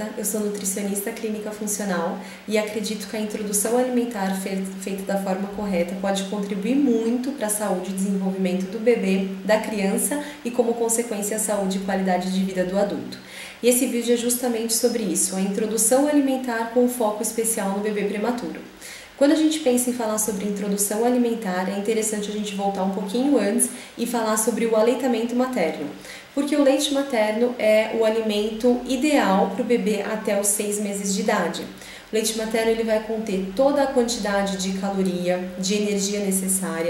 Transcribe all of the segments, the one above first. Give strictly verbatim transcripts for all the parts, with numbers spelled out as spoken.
Marina, eu sou nutricionista clínica funcional e acredito que a introdução alimentar feita da forma correta pode contribuir muito para a saúde e desenvolvimento do bebê, da criança e, como consequência, a saúde e qualidade de vida do adulto. E esse vídeo é justamente sobre isso, a introdução alimentar com foco especial no bebê prematuro. Quando a gente pensa em falar sobre introdução alimentar, é interessante a gente voltar um pouquinho antes e falar sobre o aleitamento materno, porque o leite materno é o alimento ideal para o bebê até os seis meses de idade. O leite materno ele vai conter toda a quantidade de caloria, de energia necessária,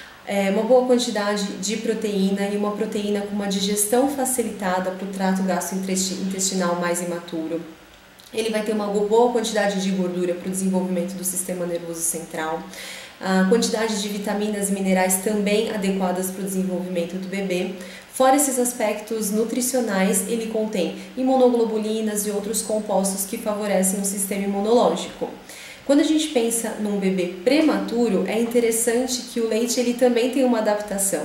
é, uma boa quantidade de proteína e uma proteína com uma digestão facilitada para o trato gastrointestinal mais imaturo. Ele vai ter uma boa quantidade de gordura para o desenvolvimento do sistema nervoso central, a quantidade de vitaminas e minerais também adequadas para o desenvolvimento do bebê. Fora esses aspectos nutricionais, ele contém imunoglobulinas e outros compostos que favorecem o sistema imunológico. Quando a gente pensa num bebê prematuro, é interessante que o leite ele também tem uma adaptação.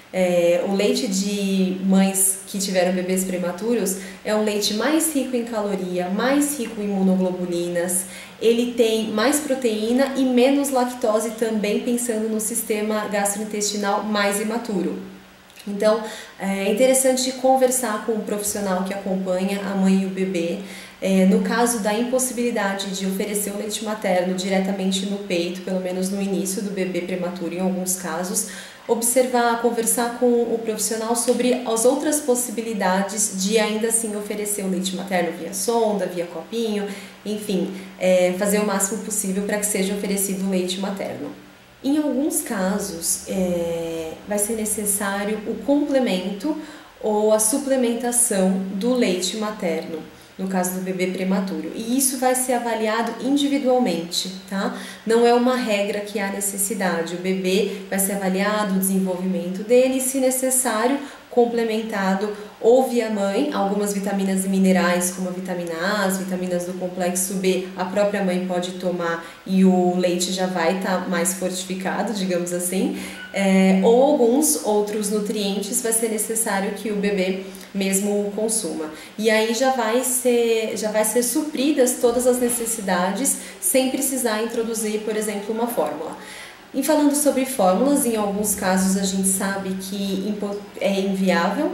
É, o leite de mães que tiveram bebês prematuros é um leite mais rico em caloria, mais rico em imunoglobulinas, ele tem mais proteína e menos lactose também, pensando no sistema gastrointestinal mais imaturo. Então, é interessante conversar com o profissional que acompanha a mãe e o bebê. É, no caso da impossibilidade de oferecer o leite materno diretamente no peito, pelo menos no início do bebê prematuro, em alguns casos, observar, conversar com o profissional sobre as outras possibilidades de ainda assim oferecer o leite materno via sonda, via copinho, enfim, é, fazer o máximo possível para que seja oferecido o leite materno. Em alguns casos, é, vai ser necessário o complemento ou a suplementação do leite materno, no caso do bebê prematuro, e isso vai ser avaliado individualmente, tá? Não é uma regra que há necessidade, o bebê vai ser avaliado, o desenvolvimento dele, e se necessário, complementado ou via mãe, algumas vitaminas e minerais como a vitamina A, as vitaminas do complexo B, a própria mãe pode tomar e o leite já vai estar tá mais fortificado, digamos assim, é, ou alguns outros nutrientes vai ser necessário que o bebê mesmo consuma. E aí já vai ser, já vai ser supridas todas as necessidades sem precisar introduzir, por exemplo, uma fórmula. E falando sobre fórmulas, em alguns casos a gente sabe que é inviável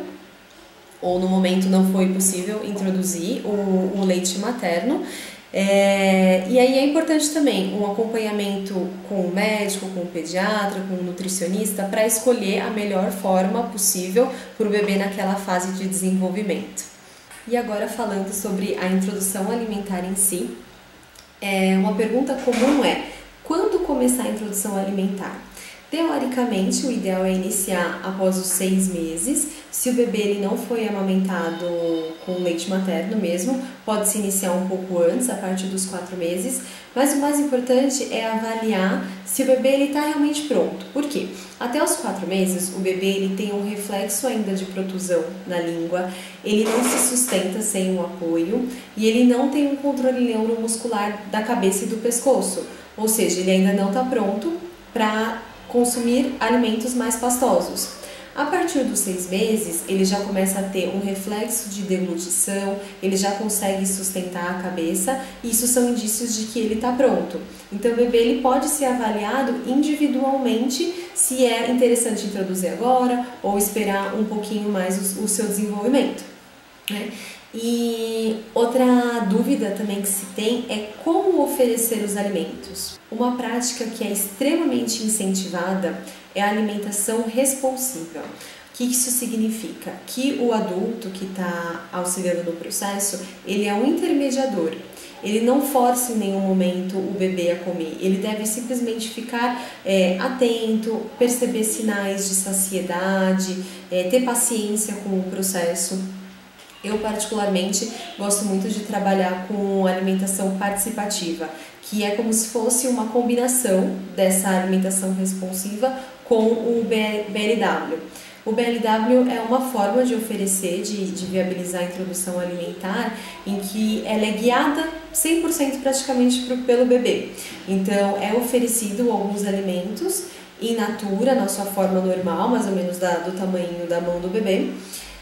ou no momento não foi possível introduzir o, o leite materno. É, e aí é importante também um acompanhamento com o médico, com o pediatra, com o nutricionista para escolher a melhor forma possível para o bebê naquela fase de desenvolvimento. E agora falando sobre a introdução alimentar em si, é, uma pergunta comum é: quando começar a introdução alimentar? Teoricamente, o ideal é iniciar após os seis meses. Se o bebê ele não foi amamentado com leite materno mesmo, pode-se iniciar um pouco antes, a partir dos quatro meses. Mas o mais importante é avaliar se o bebê está realmente pronto. Por quê? Até os quatro meses, o bebê ele tem um reflexo ainda de protusão na língua, ele não se sustenta sem um apoio e ele não tem um controle neuromuscular da cabeça e do pescoço. Ou seja, ele ainda não está pronto para consumir alimentos mais pastosos. A partir dos seis meses, ele já começa a ter um reflexo de deglutição, ele já consegue sustentar a cabeça, e isso são indícios de que ele está pronto. Então o bebê ele pode ser avaliado individualmente se é interessante introduzir agora ou esperar um pouquinho mais o, o seu desenvolvimento, né? E outra dúvida também que se tem é como oferecer os alimentos. Uma prática que é extremamente incentivada é a alimentação responsiva. O que isso significa? Que o adulto que está auxiliando no processo, ele é um intermediador. Ele não força em nenhum momento o bebê a comer, ele deve simplesmente ficar é, atento, perceber sinais de saciedade, é, ter paciência com o processo. Eu particularmente gosto muito de trabalhar com alimentação participativa, que é como se fosse uma combinação dessa alimentação responsiva com o B L W. O B L W é uma forma de oferecer, de, de viabilizar a introdução alimentar, em que ela é guiada cem por cento praticamente pro, pelo bebê. Então é oferecido alguns alimentos in natura, na sua forma normal, mais ou menos da, do tamanho da mão do bebê.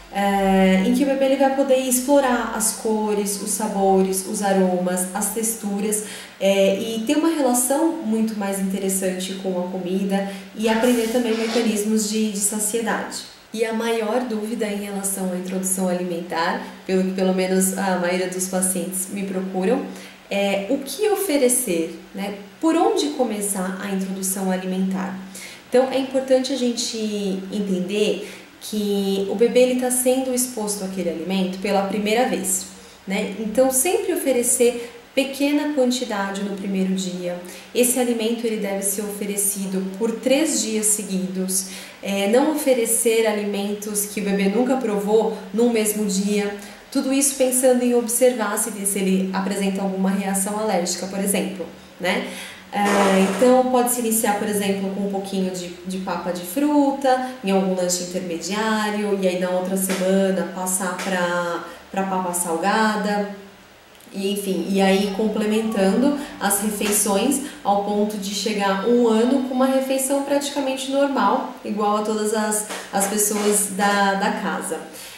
É, em que o bebê ele vai poder explorar as cores, os sabores, os aromas, as texturas é, e ter uma relação muito mais interessante com a comida e aprender também mecanismos de, de saciedade. E a maior dúvida em relação à introdução alimentar, pelo que pelo menos a maioria dos pacientes me procuram, é o que oferecer, né? Por onde começar a introdução alimentar? Então é importante a gente entender que o bebê está sendo exposto àquele alimento pela primeira vez, né? Então sempre oferecer pequena quantidade no primeiro dia. Esse alimento ele deve ser oferecido por três dias seguidos. É, não oferecer alimentos que o bebê nunca provou no mesmo dia. Tudo isso pensando em observar se, se ele apresenta alguma reação alérgica, por exemplo, né? É, então pode se iniciar, por exemplo, com um pouquinho de, de papa de fruta, em algum lanche intermediário, e aí na outra semana passar para para papa salgada, e enfim, e aí complementando as refeições ao ponto de chegar um ano com uma refeição praticamente normal, igual a todas as, as pessoas da, da casa.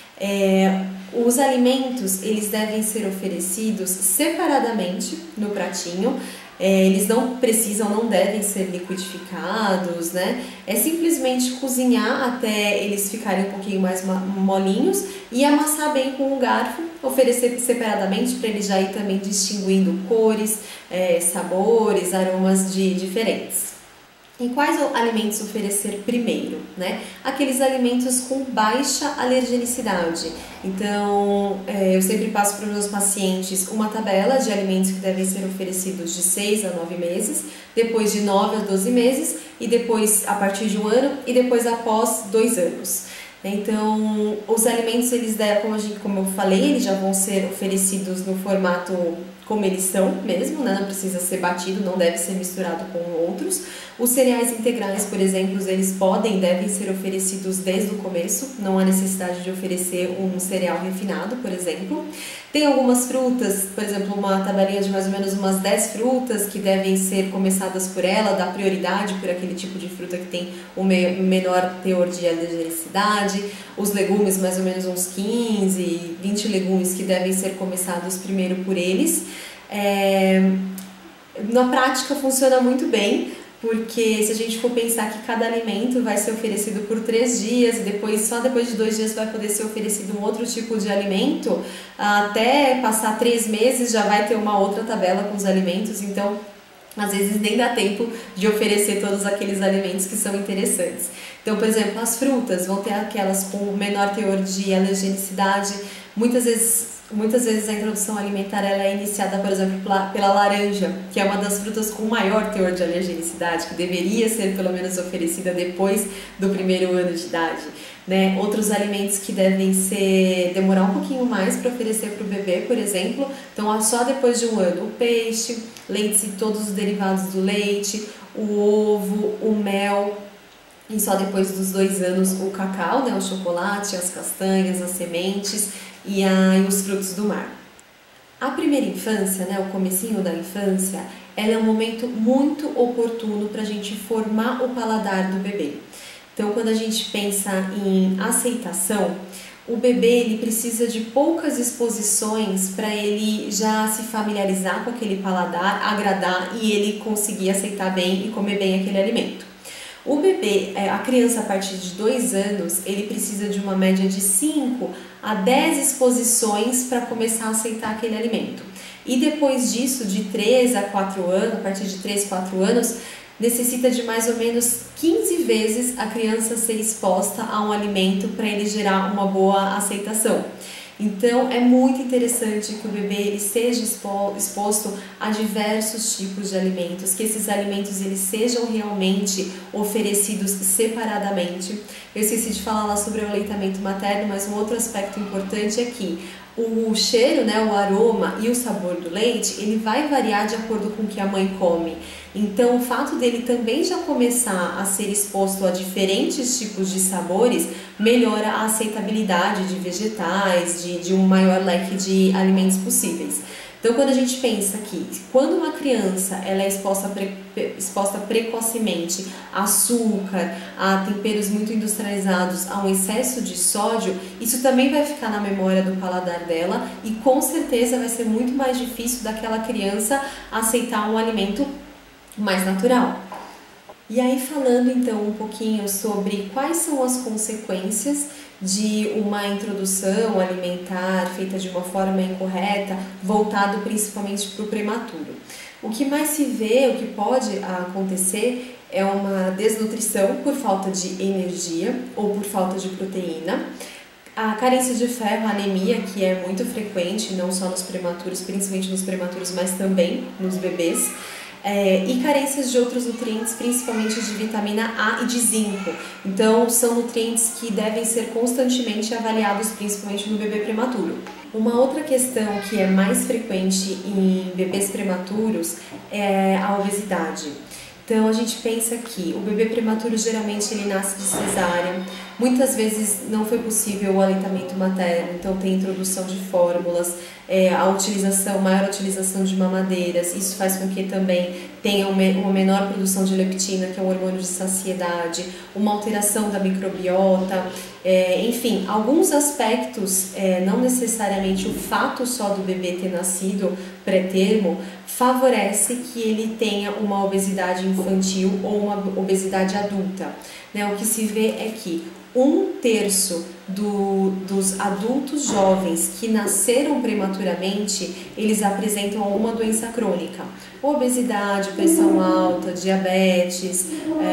É, os alimentos eles devem ser oferecidos separadamente no pratinho. É, eles não precisam, não devem ser liquidificados, né? É simplesmente cozinhar até eles ficarem um pouquinho mais molinhos e amassar bem com um garfo, oferecer separadamente para ele já ir também distinguindo cores, é, sabores, aromas de diferentes. E quais alimentos oferecer primeiro, né? Aqueles alimentos com baixa alergenicidade. Então, é, eu sempre passo para os meus pacientes uma tabela de alimentos que devem ser oferecidos de seis a nove meses, depois de nove a doze meses, e depois a partir de um ano, e depois após dois anos. Então, os alimentos, eles devem, como, a gente, como eu falei, eles já vão ser oferecidos no formato como eles são mesmo, né? Não precisa ser batido, não deve ser misturado com outros. Os cereais integrais, por exemplo, eles podem, devem ser oferecidos desde o começo, não há necessidade de oferecer um cereal refinado, por exemplo. Tem algumas frutas, por exemplo, uma tabelinha de mais ou menos umas dez frutas que devem ser começadas por ela, dar prioridade por aquele tipo de fruta que tem o menor teor de alergenicidade. Os legumes, mais ou menos uns quinze, vinte legumes que devem ser começados primeiro por eles. É... Na prática funciona muito bem, porque se a gente for pensar que cada alimento vai ser oferecido por três dias e depois, só depois de dois dias vai poder ser oferecido um outro tipo de alimento, até passar três meses já vai ter uma outra tabela com os alimentos, então às vezes nem dá tempo de oferecer todos aqueles alimentos que são interessantes. Então, por exemplo, as frutas vão ter aquelas com menor teor de alergenicidade. Muitas vezes, muitas vezes a introdução alimentar ela é iniciada, por exemplo, pela laranja, que é uma das frutas com maior teor de alergenicidade, que deveria ser pelo menos oferecida depois do primeiro ano de idade. Né? Outros alimentos que devem ser demorar um pouquinho mais para oferecer para o bebê, por exemplo, então só depois de um ano, o peixe, leite e todos os derivados do leite, o ovo, o mel, e só depois dos dois anos o cacau, né? O chocolate, as castanhas, as sementes e, a, e os frutos do mar. A primeira infância, né, o comecinho da infância, ela é um momento muito oportuno para a gente formar o paladar do bebê. Então, quando a gente pensa em aceitação, o bebê ele precisa de poucas exposições para ele já se familiarizar com aquele paladar, agradar e ele conseguir aceitar bem e comer bem aquele alimento. O bebê, a criança a partir de dois anos, ele precisa de uma média de cinco a dez exposições para começar a aceitar aquele alimento. E depois disso, de três a quatro anos, a partir de três, quatro anos, necessita de mais ou menos quinze vezes a criança ser exposta a um alimento para ele gerar uma boa aceitação. Então é muito interessante que o bebê ele seja exposto a diversos tipos de alimentos, que esses alimentos eles sejam realmente oferecidos separadamente. Eu esqueci de falar lá sobre o aleitamento materno, mas um outro aspecto importante é que o cheiro, né, o aroma e o sabor do leite, ele vai variar de acordo com o que a mãe come. Então, o fato dele também já começar a ser exposto a diferentes tipos de sabores melhora a aceitabilidade de vegetais, de, de um maior leque de alimentos possíveis. Então, quando a gente pensa que quando uma criança ela é exposta, pre, exposta precocemente a açúcar, a temperos muito industrializados, a um excesso de sódio, isso também vai ficar na memória do paladar dela e com certeza vai ser muito mais difícil daquela criança aceitar um alimento mais natural. E aí, falando então um pouquinho sobre quais são as consequências de uma introdução alimentar feita de uma forma incorreta, voltado principalmente para o prematuro. O que mais se vê, o que pode acontecer é uma desnutrição por falta de energia ou por falta de proteína, a carência de ferro, a anemia, que é muito frequente, não só nos prematuros, principalmente nos prematuros, mas também nos bebês. É, e carências de outros nutrientes, principalmente de vitamina A e de zinco. Então, são nutrientes que devem ser constantemente avaliados, principalmente no bebê prematuro. Uma outra questão que é mais frequente em bebês prematuros é a obesidade. Então, a gente pensa que o bebê prematuro geralmente ele nasce de cesárea, muitas vezes não foi possível o aleitamento materno, então tem introdução de fórmulas, é, a utilização, maior utilização de mamadeiras, isso faz com que também tenha uma menor produção de leptina, que é um hormônio de saciedade, uma alteração da microbiota, é, enfim, alguns aspectos, é, não necessariamente o fato só do bebê ter nascido pré-termo, favorece que ele tenha uma obesidade infantil ou uma obesidade adulta. Né? O que se vê é que um terço do, dos adultos jovens que nasceram prematuramente, eles apresentam alguma doença crônica. Obesidade, pressão alta, diabetes,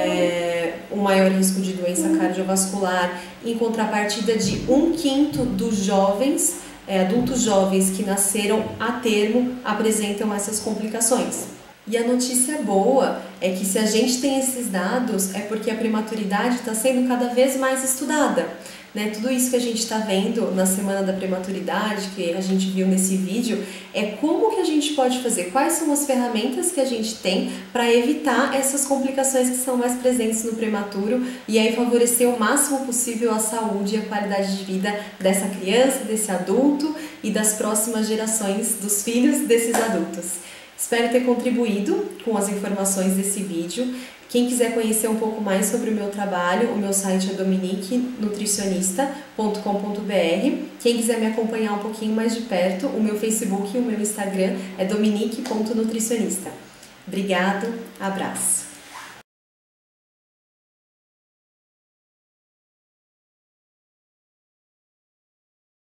é, um maior risco de doença cardiovascular, em contrapartida de um quinto dos jovens, é, adultos jovens que nasceram a termo, apresentam essas complicações. E a notícia boa é que se a gente tem esses dados é porque a prematuridade está sendo cada vez mais estudada. Né? Tudo isso que a gente está vendo na Semana da Prematuridade, que a gente viu nesse vídeo, é como que a gente pode fazer, quais são as ferramentas que a gente tem para evitar essas complicações que são mais presentes no prematuro e aí favorecer o máximo possível a saúde e a qualidade de vida dessa criança, desse adulto e das próximas gerações dos filhos desses adultos. Espero ter contribuído com as informações desse vídeo. Quem quiser conhecer um pouco mais sobre o meu trabalho, o meu site é dominique nutricionista ponto com ponto br. Quem quiser me acompanhar um pouquinho mais de perto, o meu Facebook e o meu Instagram é dominique ponto nutricionista. Obrigado, abraço!